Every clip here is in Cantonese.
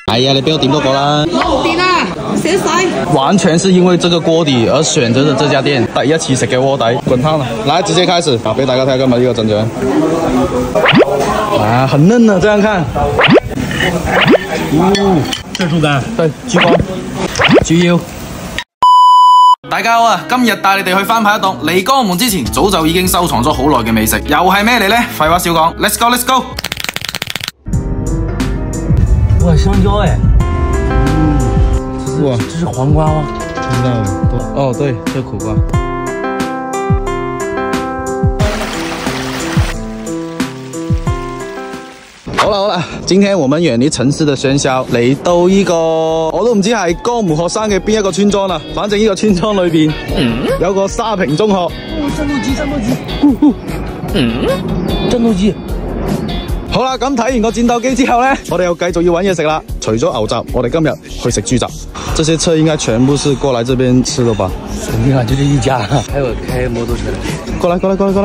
哎呀，你俾我點多個啦！ 冇電啊，少水。 完全是因為這個鍋底而選擇的這家店，第一次食嘅鍋底，滾燙啦！來，直接開始，俾大家睇下今日呢個陣仗。啊，很嫩啊，這樣看。 這是豬肝， 對，豬肝、豬腰。大家好啊！今日帶你哋去翻拍一檔嚟江門之前早就已經收藏咗好耐嘅美食，又係咩嚟呢？廢話少講 ，Let's go，Let's go！ 哇，香蕉哎， 哇， 這是黃瓜嗎？ 不知道哎。哦，對，這苦瓜。好啦，今天我們遠離城市的喧囂，嚟到呢個我都唔知係江門學生嘅邊一個村莊啦。反正呢個村莊裏邊有個沙坪中學。戰鬥機， 戰鬥機。 好啦，咁睇完個戰鬥機之後呢，我哋又繼續要揾嘢食啦。除咗牛雜，我哋今日去食豬雜。這些車應該全部是過來這邊吃的吧？ 肯定啊，就這一家，還有開摩托車的。 過來。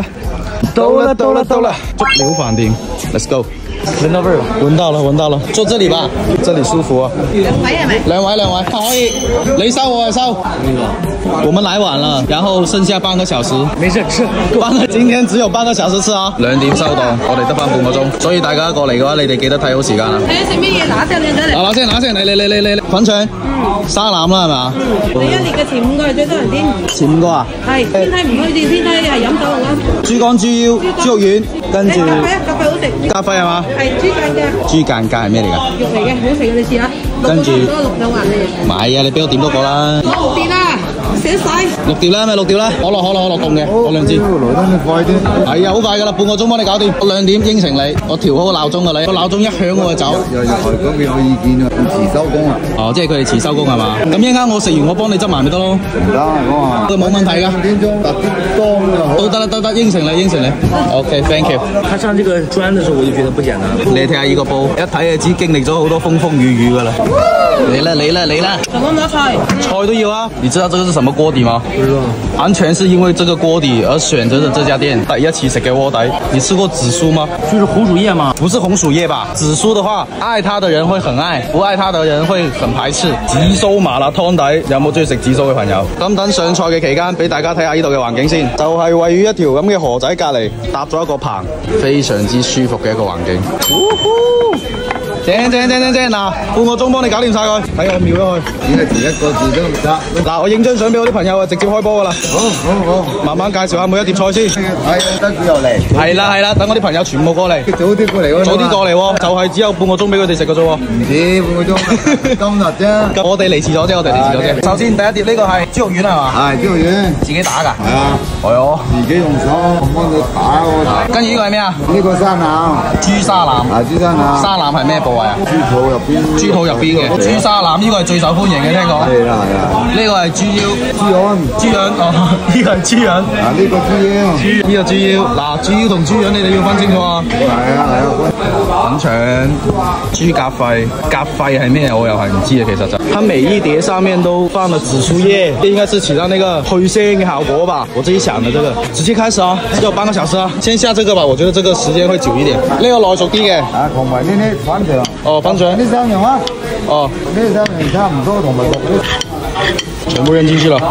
到了，足料飯店 ，Let's go。 聞到味了， 聞到了，坐這裡吧，這裡舒服啊。 兩位係咪？ 兩位，可以，你收我收。我們來晚了，然後剩下半個小時。 沒事吃， 今天只有半個小時吃啊。2點收檔，我哋得翻半個鐘，所以大家過嚟嘅話，你哋記得睇好時間啊。 睇下食咩嘢，拿先靚仔嚟。 拿先，嚟，粉腸，沙腩啦係嘛？ 你一年嘅前5個係最多人添。 前5個啊？ 係，天梯唔推薦，天梯係飲酒啦。 豬肝、豬腰、豬肉丸，跟住咖啡好食。 咖啡係嘛？ 係豬間嘅。 豬間係咩嚟㗎？ 肉嚟嘅，好食嘅，你試下。 跟住 6兩環嘅。 唔係啊，你俾我點多個啦。 冇電啊，少水。 6碟啦，可樂凍嘅，我2支。 來得你快啲。 係啊，好快㗎啦，半個鐘幫你搞掂。我2點應承你，我調好個鬧鐘㗎你。個鬧鐘一響我就走。 又嗰邊有意見啊，遲收工啊。 哦，即係佢哋遲收工係嘛？咁一陣間我食完，我幫你執埋咪得咯。 唔得，我話。 都冇問題㗎。 2點鐘搭啲當就好。 都得，應承你。OK，thank you。 他上這個磚的時候，我就覺得不簡單。 你睇下呢個煲，一睇就知經歷咗好多風風雨雨㗎啦。嚟啦！ 仲有冇菜？ 菜都要啊！你知道這個是什麼鍋底嗎？ 不知道。 完全是因為這個鍋底而選擇的這家店，第一次食嘅鍋底。你吃過紫蘇嗎？ 就是紅薯葉嗎？ 不是紅薯葉吧？紫蘇的話，愛它的人會很愛，不愛它的人會很排斥。紫蘇麻辣湯底，有冇中意食紫蘇嘅朋友？咁等上菜嘅期間，俾大家睇下呢度嘅環境先。就係位於一條咁嘅河仔隔離，搭咗一個棚，非常之舒服嘅一個環境。正，嗱，半個鐘幫你搞掂晒佢，睇我瞄咗佢。 只係填一個字都唔得。 嗱，我影張相俾我啲朋友啊，直接開波噶啦。 好， 慢慢介紹下每一碟菜先。 係得佢又嚟。 係啦，等我啲朋友全部過嚟。 早啲過嚟喎。 早啲過嚟喎，就係只有半個鐘俾佢哋食嘅啫喎。 唔止半個鐘，今日啫。 我哋嚟遲咗啫，首先第一碟呢個係豬肉丸係嘛？ 係豬肉丸， 自己打㗎。 係啊。 係哦。 自己用手幫佢打喎。 跟住呢個係咩啊？ 呢個沙腩。 豬沙腩。 係豬沙腩。 沙腩係咩部位啊？ 豬肚入邊嘅豬沙腩，呢個係最受歡迎嘅，聽講。 係啦。 呢個係豬腰。豬膶哦，呢個係豬膶。 啊，呢個豬腰。 呢個豬腰。嗱，豬腰同豬膶你哋要分清楚啊。 係啊。 粉腸、豬甲肺，甲肺係咩？我又係唔知啊，其實就。它每一碟上面都放了紫蘇葉，應該是起到那個去腥嘅效果吧。我自己想的這個，直接開始啊，只有半個小時啊。先下這個吧，我覺得這個時間會久一點。呢個耐熟啲嘅。啊， 同埋呢啲粉腸。 哦，粉腸。 呢3樣啊。 哦。 呢3樣差唔多，同埋滷呢。 全部扔進去了。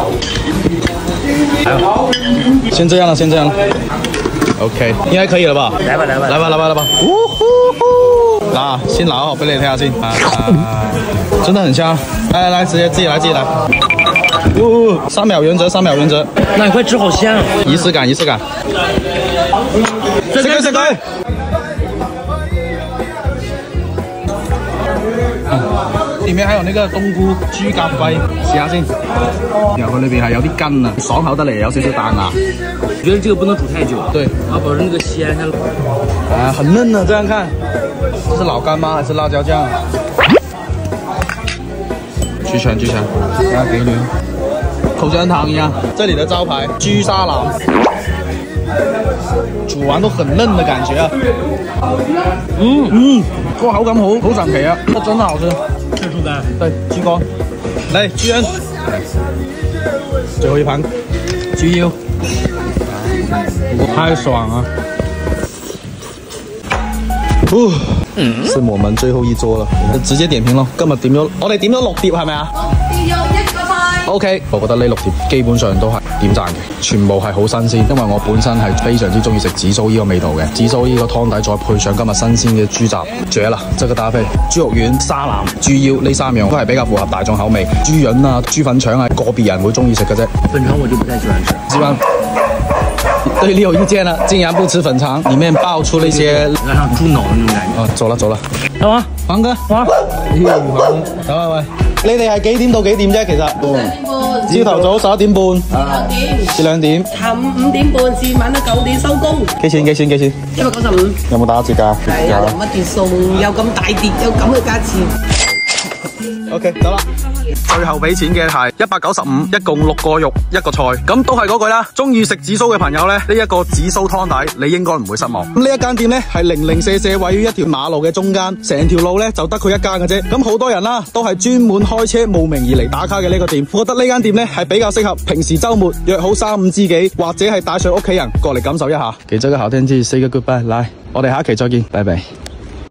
先這樣了。OK， 應該可以了吧？來吧。嗱，先拿好俾你睇下先。真的很香。來，直接自己來。3秒原則。 那你快吃，好香。 儀式感。食佢。裏面還有那個冬菇豬甲肺，試下先。然後佢裏邊係有啲筋啊，爽口得嚟，有少少彈牙。 我覺得這個不能煮太久。對，要保證那個鮮。 啊，很嫩啊，這樣看。這是老乾媽還是辣椒醬？豬腸，睇下幾嫩，口香糖一樣。這裡的招牌豬沙腩，煮完都很嫩的感覺啊。個口感好神奇啊，真的好吃。 是豬肝， 對，豬肝。嚟，豬膶，最後一盤豬腰，太爽了。 是我們最後一桌了，直接點評咯。今日點咗，我哋點咗6碟係咪啊？ 變咗1個菜。 OK， 我覺得呢6碟基本上都係點讚嘅，全部係好新鮮。因為我本身係非常之中意食紫蘇呢個味道嘅，紫蘇呢個湯底再配上今日新鮮嘅豬雜，絕啦！這個搭配，豬肉丸、沙腩、豬腰呢3樣都係比較符合大眾口味。豬潤啊、豬粉腸啊，個別人會中意食嘅啫。 粉腸我就不太喜歡吃。 基本上對你有意見了，竟然不吃粉腸，裡面爆出了一些有點像豬腦那種感覺。 哦，走了走了， 有嗎？ 黃哥， 哇！ 喂，你哋係幾點到幾點啫？其實朝頭早11點半至2點， 下午5點半至晚黑9點收工。 幾錢？195。有冇打折㗎？ 係啊，乜碟餸有咁大碟，有咁嘅價錢。 OK， 得啦。最後俾錢嘅係195，一共6個肉1個菜，咁都係嗰句啦。中意食紫蘇嘅朋友呢，呢一個紫蘇湯底你應該唔會失望。咁呢一間店呢，係零零舍舍位於一條馬路嘅中間，成條路呢就得佢一間嘅啫。咁好多人啦，都係專門開車慕名而嚟打卡嘅呢個店。我覺得呢間店呢係比較適合平時週末約好3、5知己，或者係帶上屋企人過嚟感受一下。記住個好天氣，say 個 goodbye，來，我哋下一期再見，拜拜。